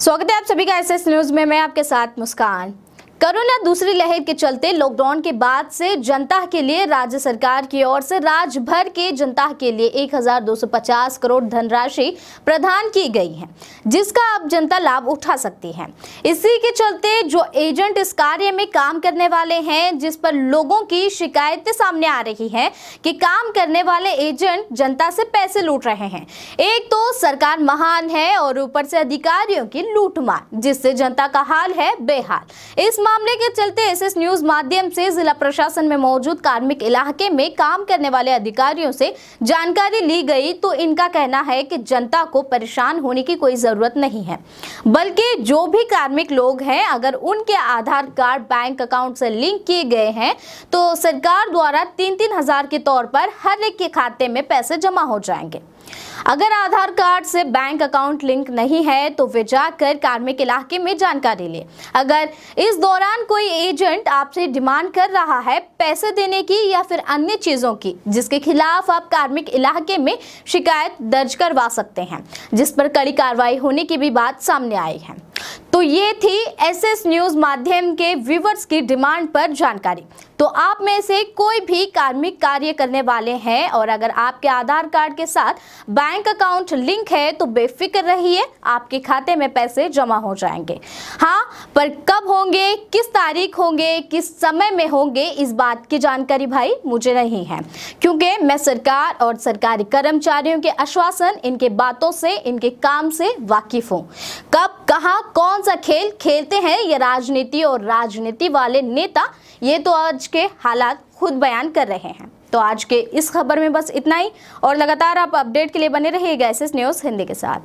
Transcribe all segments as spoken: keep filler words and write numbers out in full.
स्वागत है आप सभी का एसएस न्यूज में। मैं आपके साथ मुस्कान। कोरोना दूसरी लहर के चलते लॉकडाउन के बाद से जनता के लिए राज्य सरकार की ओर से राज्य भर के जनता के लिए एक हज़ार दो सौ पचास करोड़ धनराशि प्रदान की गई है, जिसका अब जनता लाभ उठा सकती है। इसी के चलते जो एजेंट इस कार्य में काम करने वाले हैं, जिस पर लोगों की शिकायतें सामने आ रही हैं कि काम करने वाले एजेंट जनता से पैसे लूट रहे हैं। एक तो सरकार महान है और ऊपर से अधिकारियों की लूटमार, जिससे जनता का हाल है बेहाल। इस मामले के चलते एसएस न्यूज माध्यम से जिला प्रशासन में मौजूद कार्मिक इलाके में काम करने वाले अधिकारियों से जानकारी ली गई, तो इनका कहना है कि जनता को परेशान होने की कोई जरूरत नहीं है, बल्कि जो भी कार्मिक लोग हैं, अगर उनके आधार कार्ड बैंक अकाउंट से लिंक किए गए हैं तो सरकार द्वारा तीन तीन हजार के तौर पर हर एक के खाते में पैसे जमा हो जाएंगे। अगर आधार कार्ड से बैंक अकाउंट लिंक नहीं है तो वे जाकर कार्मिक इलाके में जानकारी ले। अगर इस दौरान कोई एजेंट आपसे डिमांड कर रहा है पैसे देने की या फिर अन्य चीजों की, जिसके खिलाफ आप कार्मिक इलाके में शिकायत दर्ज करवा सकते हैं, जिस पर कड़ी कार्रवाई होने की भी बात सामने आई है। तो ये थी एसएस न्यूज माध्यम के व्यूअर्स की डिमांड पर जानकारी। तो आप में से कोई भी कार्मिक कार्य करने वाले हैं और अगर आपके आधार कार्ड के साथ बैंक अकाउंट लिंक है तो बेफिक्र रहिए, आपके खाते में पैसे जमा हो जाएंगे। हाँ, पर कब होंगे, किस तारीख होंगे, किस समय में होंगे, इस बात की जानकारी भाई मुझे नहीं है, क्योंकि मैं सरकार और सरकारी कर्मचारियों के आश्वासन, इनके बातों से, इनके काम से वाकिफ हूँ। कब, कहाँ, कौन सा खेल खेलते हैं ये राजनीति और राजनीति वाले नेता, ये तो आज के हालात खुद बयान कर रहे हैं। तो आज के इस खबर में बस इतना ही, और लगातार आप अपडेट के लिए बने रहिएगा एसएस न्यूज हिंदी के साथ।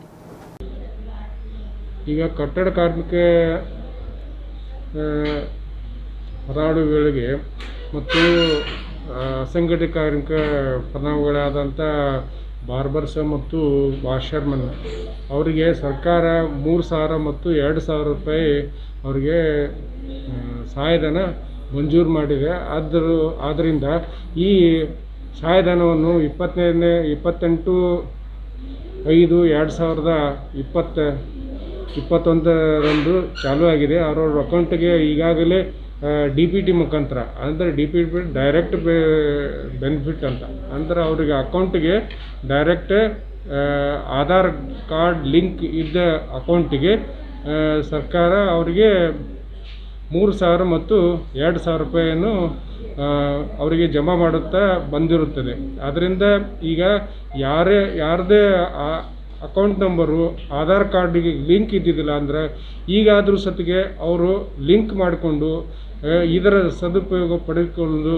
ಈಗ ಕಟ್ಟಡ ಕಾರ್ಮಿಕ ಹೋರಾಟಗಳಿಗೆ ಮತ್ತು ಅಸಂಘಟಿತ ಕಾರ್ಮಿಕ ಫಲಾನುಭವಿಗಳಾದಂಥ ಬಾರ್ಬರ್ಸ್ ಮತ್ತು ವಾಷರ್ಮನ್ ಅವರಿಗೆ ಸರ್ಕಾರ ಮೂರು ಸಾವಿರ ಮತ್ತು ಎರಡು ಸಾವಿರ ರೂಪಾಯಿ ಅವರಿಗೆ ಸಹಾಯಧನ ಮಂಜೂರು ಮಾಡಿದೆ। ಆದರೂ ಆದ್ದರಿಂದ ಈ ಸಹಾಯಧನವನ್ನು ಇಪ್ಪತ್ತನೇ ಇಪ್ಪತ್ತೆಂಟು ಐದು ಎರಡು ಸಾವಿರದ ಇಪ್ಪತ್ತ ಇಪ್ಪತ್ತೊಂದರಂದು ಚಾಲೂ ಆಗಿದೆ। ಅವರವ್ರ ಅಕೌಂಟಿಗೆ ಈಗಾಗಲೇ ಡಿ ಪಿ ಟಿ ಮುಖಾಂತರ, ಅಂದರೆ D P T direct benefit ಅಂತ, ಅಂದರೆ ಅವರಿಗೆ ಅಕೌಂಟಿಗೆ ಡೈರೆಕ್ಟ್ ಆಧಾರ್ ಕಾರ್ಡ್ ಲಿಂಕ್ ಇದ್ದ ಅಕೌಂಟಿಗೆ ಸರ್ಕಾರ ಅವರಿಗೆ ಮೂರು ಸಾವಿರ ಮತ್ತು ಎರಡು ಸಾವಿರ ರೂಪಾಯಿಯನ್ನು ಅವರಿಗೆ ಜಮಾ ಮಾಡುತ್ತಾ ಬಂದಿರುತ್ತದೆ। ಆದ್ದರಿಂದ ಈಗ ಯಾರೇ ಯಾರದೇ ಅಕೌಂಟ್ ನಂಬರು ಆಧಾರ್ ಕಾರ್ಡಿಗೆ ಲಿಂಕ್ ಇದ್ದಿದ್ದಿಲ್ಲ ಅಂದರೆ ಈಗಾದರೂ ಸತಿಗೆ ಅವರು ಲಿಂಕ್ ಮಾಡಿಕೊಂಡು ಇದರ ಸದುಪಯೋಗ ಪಡೆದುಕೊಂಡು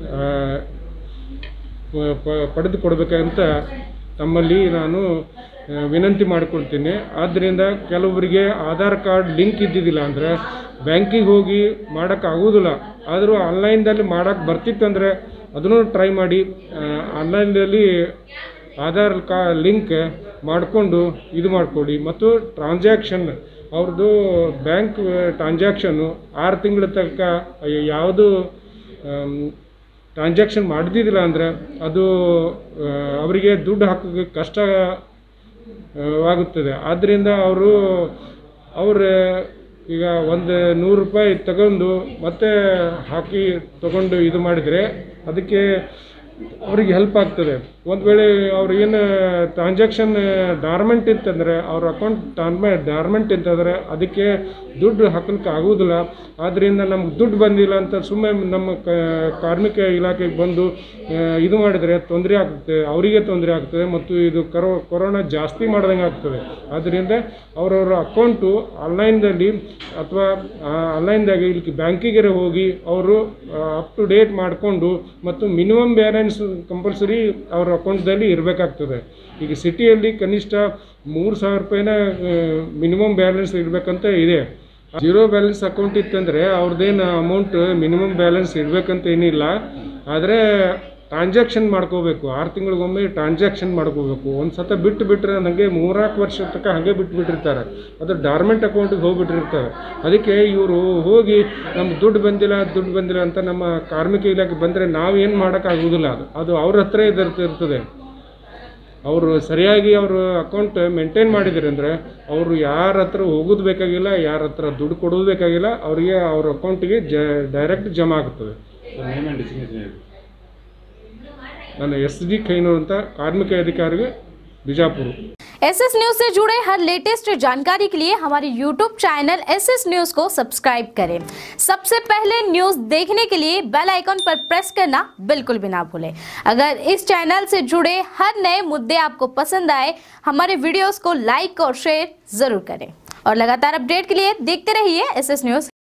ಪಡೆದುಕೊಡ್ಬೇಕಂತ ತಮ್ಮಲ್ಲಿ ನಾನು ವಿನಂತಿ ಮಾಡಿಕೊಳ್ತೀನಿ। ಆದ್ದರಿಂದ ಕೆಲವರಿಗೆ ಆಧಾರ್ ಕಾರ್ಡ್ ಲಿಂಕ್ ಇದ್ದಿದ್ದಿಲ್ಲ ಅಂದರೆ ಬ್ಯಾಂಕಿಗೆ ಹೋಗಿ ಮಾಡೋಕ್ಕಾಗೋದಿಲ್ಲ, ಆದರೂ ಆನ್ಲೈನ್ದಲ್ಲಿ ಮಾಡೋಕ್ಕೆ ಬರ್ತಿತ್ತಂದರೆ ಅದನ್ನು ಟ್ರೈ ಮಾಡಿ ಆನ್ಲೈನ್ದಲ್ಲಿ ಆಧಾರ್ ಕಾ ಲಿಂಕ್ ಮಾಡಿಕೊಂಡು ಇದು ಮಾಡಿಕೊಡಿ। ಮತ್ತು ಟ್ರಾನ್ಸಾಕ್ಷನ್ ಅವ್ರದ್ದು ಬ್ಯಾಂಕ್ ಟ್ರಾನ್ಸಾಕ್ಷನ್ನು ಆರು ತಿಂಗಳ ತನಕ ಯಾವುದು ಟ್ರಾನ್ಸಾಕ್ಷನ್ ಮಾಡಿದ್ದಿಲ್ಲ ಅಂದರೆ ಅದು ಅವರಿಗೆ ದುಡ್ಡು ಹಾಕೋಕ್ಕೆ ಕಷ್ಟವಾಗುತ್ತದೆ। ಆದ್ದರಿಂದ ಅವರು ಅವ್ರ ಈಗ ಒಂದು ನೂರು ರೂಪಾಯಿ ತಗೊಂಡು ಮತ್ತೆ ಹಾಕಿ ತಗೊಂಡು ಇದು ಮಾಡಿದರೆ ಅದಕ್ಕೆ ಅವರಿಗೆ ಹೆಲ್ಪ್ ಆಗ್ತದೆ। ಒಂದು ವೇಳೆ ಅವ್ರು ಏನು ಟ್ರಾನ್ಸಾಕ್ಷನ್ ಡಾರ್ಮೆಂಟ್ ಇತ್ತಂದರೆ, ಅವ್ರ ಅಕೌಂಟ್ ಡಾರ್ಮೆ ಡಾರ್ಮೆಂಟ್ ಇತ್ತಂದರೆ ಅದಕ್ಕೆ ದುಡ್ಡು ಹಾಕಲಿಕ್ಕೆ ಆಗೋದಿಲ್ಲ। ಆದ್ದರಿಂದ ನಮ್ಗೆ ದುಡ್ಡು ಬಂದಿಲ್ಲ ಅಂತ ಸುಮ್ಮನೆ ನಮ್ಮ ಕಾರ್ಮಿಕ ಇಲಾಖೆಗೆ ಬಂದು ಇದು ಮಾಡಿದರೆ ತೊಂದರೆ ಆಗ್ತದೆ, ಅವರಿಗೆ ತೊಂದರೆ ಆಗ್ತದೆ ಮತ್ತು ಇದು ಕರೋ ಕೊರೋನಾ ಜಾಸ್ತಿ ಮಾಡ್ದಂಗೆ ಆಗ್ತದೆ। ಆದ್ದರಿಂದ ಅವರವರ ಅಕೌಂಟು ಆನ್ಲೈನ್ದಲ್ಲಿ ಅಥವಾ ಆನ್ಲೈನ್ದಾಗೆ ಇಲ್ಲಿ ಬ್ಯಾಂಕಿಗೆ ಹೋಗಿ ಅವರು ಅಪ್ ಟು ಡೇಟ್ ಮಾಡಿಕೊಂಡು ಮತ್ತು ಮಿನಿಮಮ್ ಬ್ಯಾಲೆನ್ಸ್ ಕಂಪಲ್ಸರಿ ಅವ್ರ ಅಕೌಂಟ್ದಲ್ಲಿ ಇರಬೇಕಾಗ್ತದೆ। ಈಗ ಸಿಟಿಯಲ್ಲಿ ಕನಿಷ್ಠ ಮೂರು ಸಾವಿರ ರೂಪಾಯಿನ ಮಿನಿಮಮ್ ಬ್ಯಾಲೆನ್ಸ್ ಇರಬೇಕಂತ ಇದೆ। ಜೀರೋ ಬ್ಯಾಲೆನ್ಸ್ ಅಕೌಂಟ್ ಇತ್ತಂದರೆ ಅವ್ರದ್ದೇನು ಅಮೌಂಟ್ ಮಿನಿಮಮ್ ಬ್ಯಾಲೆನ್ಸ್ ಇರಬೇಕಂತ ಏನಿಲ್ಲ, ಆದರೆ ಟ್ರಾನ್ಸಾಕ್ಷನ್ ಮಾಡ್ಕೋಬೇಕು, ಆರು ತಿಂಗಳಿಗೊಮ್ಮೆ ಟ್ರಾನ್ಸಾಕ್ಷನ್ ಮಾಡ್ಕೋಬೇಕು। ಒಂದು ಸತ ಬಿಟ್ಟು ಬಿಟ್ಟರೆ ನನಗೆ ಮೂರ್ನಾಲ್ಕು ವರ್ಷ ತನಕ ಹಾಗೆ ಬಿಟ್ಟುಬಿಟ್ಟಿರ್ತಾರೆ, ಅದು ಡಾರ್ಮೆಂಟ್ ಅಕೌಂಟಿಗೆ ಹೋಗಿಬಿಟ್ಟಿರ್ತಾರೆ। ಅದಕ್ಕೆ ಇವರು ಹೋಗಿ ನಮ್ಗೆ ದುಡ್ಡು ಬಂದಿಲ್ಲ ದುಡ್ಡು ಬಂದಿಲ್ಲ ಅಂತ ನಮ್ಮ ಕಾರ್ಮಿಕ ಇಲಾಖೆ ಬಂದರೆ ನಾವೇನು ಮಾಡೋಕ್ಕಾಗೋದಿಲ್ಲ, ಅದು ಅದು ಅವ್ರ ಹತ್ರ ಇದಿರ್ತಿರ್ತದೆ। ಅವರು ಸರಿಯಾಗಿ ಅವರು ಅಕೌಂಟ್ ಮೇಂಟೈನ್ ಮಾಡಿದ್ರು ಅಂದರೆ ಅವರು ಯಾರ ಹತ್ರ ಹೋಗೋದು ಬೇಕಾಗಿಲ್ಲ, ಯಾರ ಹತ್ರ ದುಡ್ಡು ಕೊಡೋದು ಬೇಕಾಗಿಲ್ಲ, ಅವರಿಗೆ ಅವ್ರ ಅಕೌಂಟಿಗೆ ಜ ಡೈರೆಕ್ಟ್ ಜಮಾ ಆಗ್ತದೆ. ನನ್ನ ಎಸ್ ಡಿ ಖೈನೂರ್ ಅಂತ ಕಾರ್ಮಿಕ ಅಧಿಕಾರಿಗೆ ಬಿಜಾಪುರ. एस एस न्यूज से जुड़े हर लेटेस्ट जानकारी के लिए हमारे YouTube channel S S news को सब्सक्राइब करें। सबसे पहले न्यूज देखने के लिए बेल आइकन पर प्रेस करना बिल्कुल भी ना भूलें। अगर इस चैनल से जुड़े हर नए मुद्दे आपको पसंद आए, हमारे वीडियोस को लाइक और शेयर जरूर करें और लगातार अपडेट के लिए देखते रहिए एस एस न्यूज।